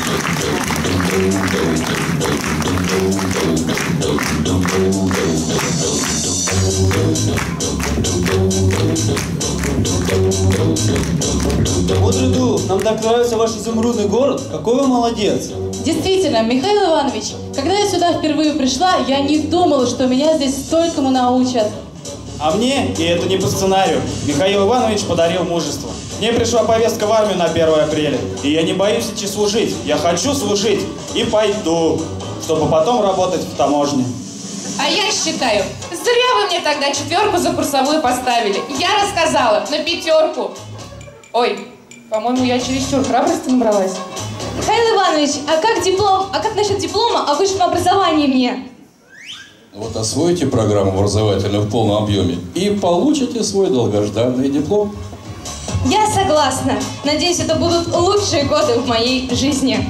Вот жду, нам так нравится ваш изумрудный город. Какой вы молодец. Действительно, Михаил Иванович, когда я сюда впервые пришла, я не думала, что меня здесь столькому научат. А мне, и это не по сценарию, Михаил Иванович подарил мужество. Мне пришла повестка в армию на 1 апреля, и я не боюсь идти служить. Я хочу служить и пойду, чтобы потом работать в таможне. А я считаю, зря вы мне тогда 4 за курсовую поставили. Я рассказала на 5. Ой, по-моему, я чересчур храбрости набралась. Михаил Иванович, а как диплом? А как насчет диплома о высшем образовании мне? Вот освоите программу образовательную в полном объеме и получите свой долгожданный диплом. Я согласна. Надеюсь, это будут лучшие годы в моей жизни.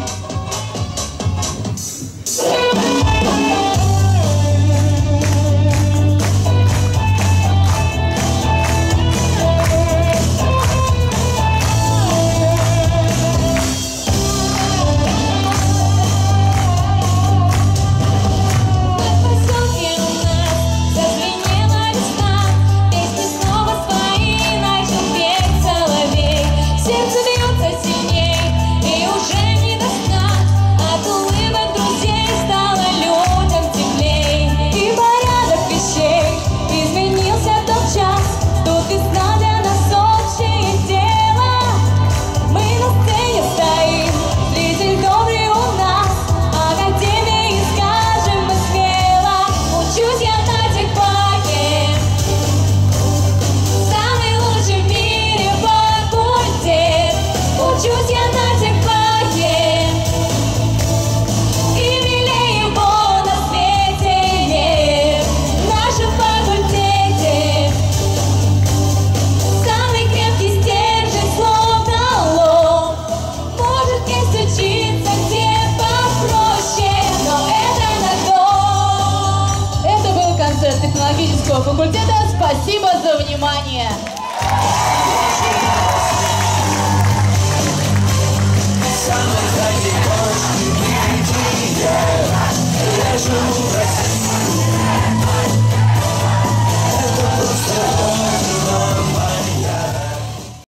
Технологического факультета. Спасибо за внимание. Самый